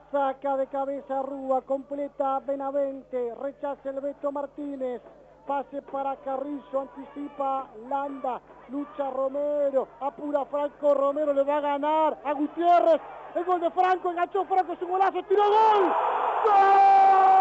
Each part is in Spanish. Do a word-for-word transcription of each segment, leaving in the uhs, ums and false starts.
Saca de cabeza Rúa, completa Benavente, rechaza el Beto Martínez. Pase para Carrillo, anticipa Landa, lucha Romero, apura Franco Romero, le va a ganar a Gutiérrez. El gol de Franco, enganchó Franco, su golazo, tiró gol. ¡Gol!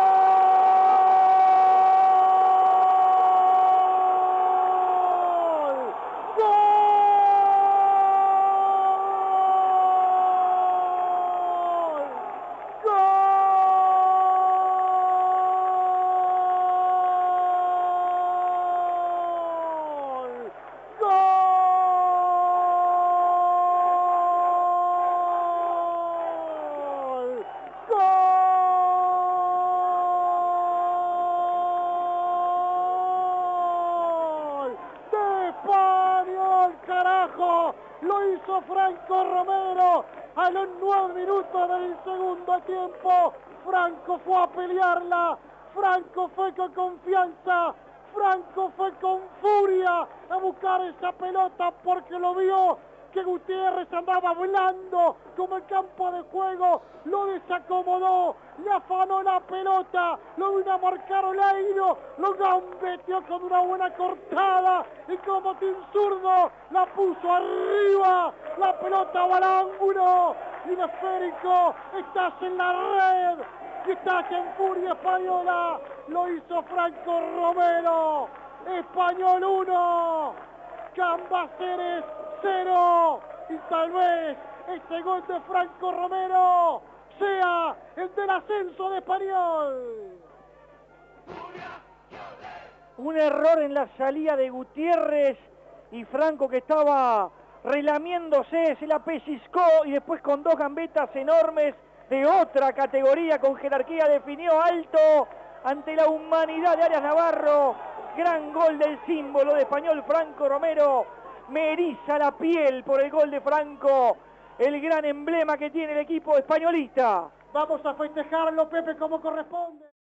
Lo hizo Franco Romero a los nueve minutos del segundo tiempo. Franco fue a pelearla, Franco fue con confianza, Franco fue con furia a buscar esa pelota porque lo vio que Gutiérrez andaba volando como el campo de juego, lo desacomodó, le afanó la pelota, lo vino a marcar Oleiro, lo gambeteó con una buena cortada y como Tim Zurdo la puso arriba, la pelota va al ángulo y de esférico, estás en la red y estás en furia española, lo hizo Franco Romero. Español uno, Cambaceres cero, y tal vez este gol de Franco Romero sea el del ascenso de Español. Un error en la salida de Gutiérrez y Franco, que estaba relamiéndose, se la pellizcó y después con dos gambetas enormes de otra categoría con jerarquía definió alto ante la humanidad de Arias Navarro. Gran gol del símbolo de Español, Franco Romero. Me eriza la piel por el gol de Franco, el gran emblema que tiene el equipo españolista. Vamos a festejarlo, Pepe, como corresponde.